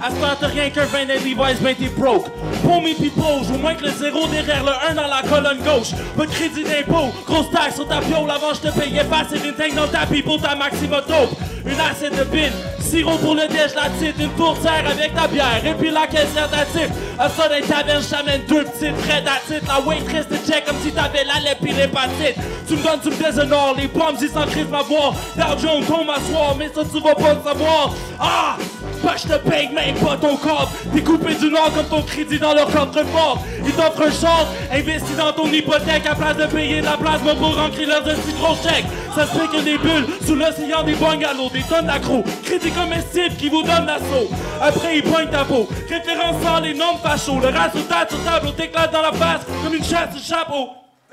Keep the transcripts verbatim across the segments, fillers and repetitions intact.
À ce temps, t'as rien qu'un vingt et Levi's, ben t'es broke. Pour mes pipos, au moins que le zéro derrière le un dans la colonne gauche. Pas de crédit d'impôt, grosse taxe sur ta piole. Avant, je te payais pas, c'est une tank dans ta pipe pour ta maximotope. Une assiette de bin, sirop pour le déj, la titre, une tourtière avec ta bière. Et puis la caissière d'attitude. À ça, dans les tavernes, je t'amène deux petites frais d'attitude. La waitress te check comme si t'avais la lèpre pis l'hépatite. Tu me donnes, tu me déshonores, les bombes, ils s'en crise m'avoir. Dow Jones tombe à soir, mais ça, tu vas pas le savoir. Ah! Bah, je te paye même pas ton corps. T'es coupé du nord comme ton crédit dans leur coffre-fort. Ils t'offrent un char, investis dans ton hypothèque à place de payer de la plasma pour rentrer leurs petits gros chèques. Ça se fait que des bulles sous l'océan, des bungalows, des tonnes d'accros. Crédit comestible qui vous donne l'assaut. Après, ils pointent ta peau. Référence sans les noms fachos. Le reste au tas sur tableau t'éclate dans la face comme une chasse de chapeau.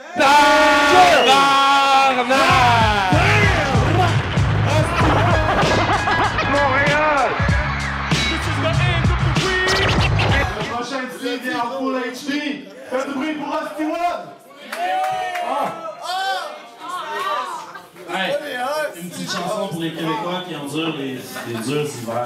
Montréal! La prochaine série vient en full H D. Faites du bruit pour Rusty One! Hey, une petite chanson pour les Québécois qui endurent les, les durs hivers.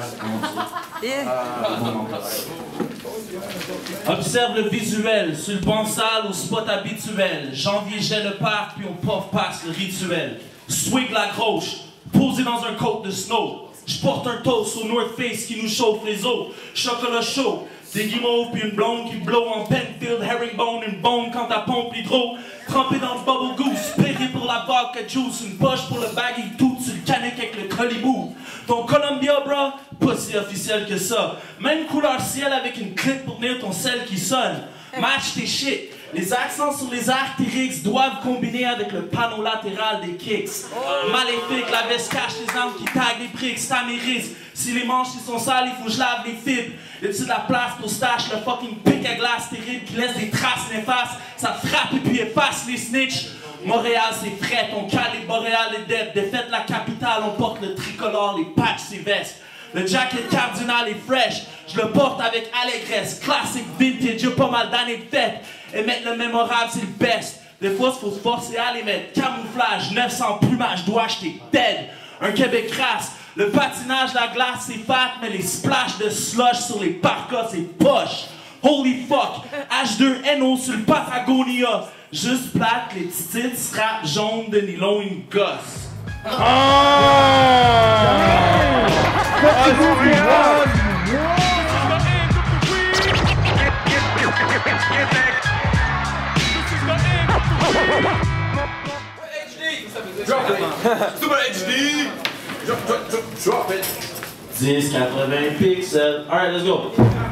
Euh, Observe le visuel, sur le banc sale au spot habituel. Janvier, j'ai le parc, puis on puff passe le rituel. Swig la groche, posé dans un coat de snow. Je porte un toast au North Face qui nous chauffe les os. Chocolat chaud, des guimauves puis une blonde qui blow en Penfield, herringbone, une bombe quand ta pompe l'hydro. Trempé dans le bubble goose, péré pour la vodka juice, une poche pour le baggy tout sur le canic avec le colibou. Ton Columbia, bro, pas si officiel que ça. Même couleur ciel avec une clip pour tenir ton sel qui sonne. Match tes shit. Les accents sur les artérix doivent combiner avec le panneau latéral des kicks. Maléfique, la veste cache les armes qui taguent les pricks, ça mérite. Si les manches ils sont sales, il faut que je lave les fibres. Y a-tu de la place pour stash le fucking pic à glace terrible qui laisse des traces néfastes? Ça frappe et puis efface les snitch. Montréal c'est fret, on cale les boréales et dead. Défaite la capitale, on porte le tricolore, les patchs, ses vestes. Le jacket cardinal est fresh, je le porte avec allégresse. Classic vintage, y'a pas mal d'années de fête. Et mettre le mémorable, c'est le best. Des fois, il faut se forcer à les mettre. Camouflage, neuf cents plumages, dois acheter dead. Un Québec crasse. Le patinage, la glace, c'est fat, mais les splashs de slush sur les parkas, c'est poche. Holy fuck, H deux N O sur le Patagonia. Juste plate, les petites straps jaunes de nylon, une gosse. Oh! Drop it! Super H D! Drop, drop, drop, drop it! dix quatre-vingts pixels. Alright, let's go.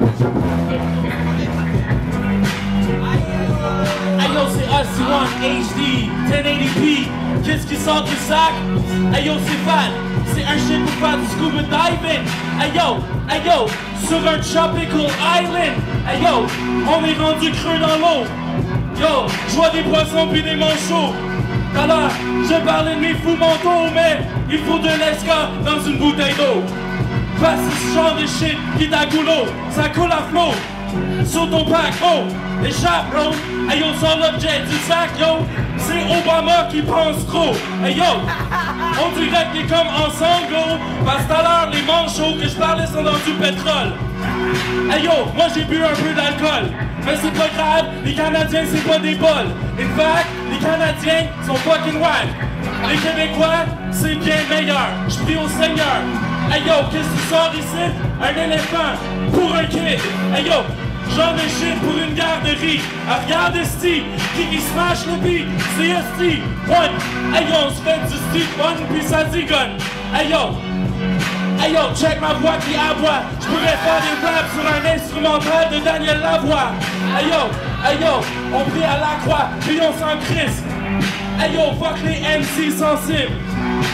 Ayo, c'est Rusty One H D, dix eighty p. Qu'est-ce qui sort du sac? Ayo, c'est fat. C'est un shit pour faire du scuba diving. Ayo, ayo, sur un tropical island. Ayo, on est rendu creux dans l'eau. Yo, je vois des poissons puis des manchots. Alors, je parlais de mes fous mentaux, mais il faut de l'esca dans une bouteille d'eau. Parce que ce genre de shit qui t'a goulot, ça coule à flot. Sur ton pack, oh, échappe, bro. Hey yo, sur l'objet du sac, yo, c'est Obama qui pense trop. Hey yo, on dirait que t'es comme en sanglots. Parce que tout à l'heure, les manchots que je parlais sont dans du pétrole. Hey yo, moi j'ai bu un peu d'alcool. Mais c'est pas grave, les Canadiens c'est pas des bols. In fact, les Canadiens sont fucking wack. Les Québécois, c'est bien meilleur. Je prie au Seigneur. Hey yo, qu'est-ce que tu sors ici? Un éléphant pour un kid. Hey yo, genre de shit pour une garderie. Ah, regarde Esti, qui qui smash le beat, c'est Esti. One, hey yo, on se fait du street fun puis ça zigonne. Hey yo, hey yo, check ma voix qui aboie. Je pourrais faire des raps sur un instrumental de Daniel Lavoie. Hey yo, hey yo, on prie à la croix, puis on s'en crisse. Hey yo, fuck les M C sensibles.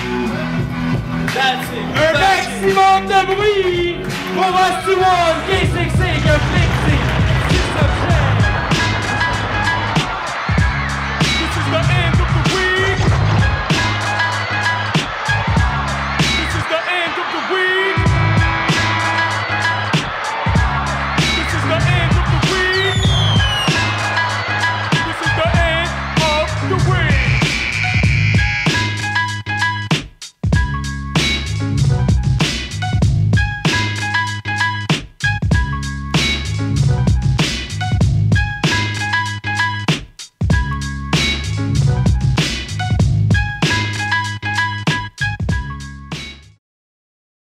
That's it. Un maximum de bruit pour Rusty One.